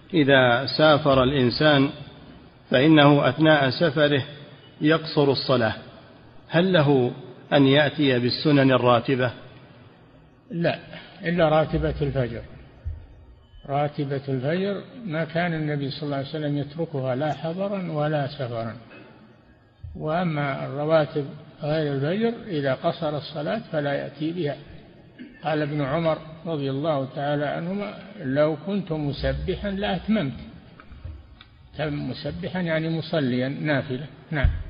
إذا سافر الإنسان فإنه أثناء سفره يقصر الصلاة، هل له أن يأتي بالسنن الراتبة؟ لا، إلا راتبة الفجر. راتبة الفجر ما كان النبي صلى الله عليه وسلم يتركها لا حضرا ولا سفرا. وأما الرواتب غير الفجر إذا قصر الصلاة فلا يأتي بها. قال ابن عمر رضي الله تعالى عنهما: لو كنت مسبحا لأتممت. مسبحا يعني مصليا نافلة. نعم.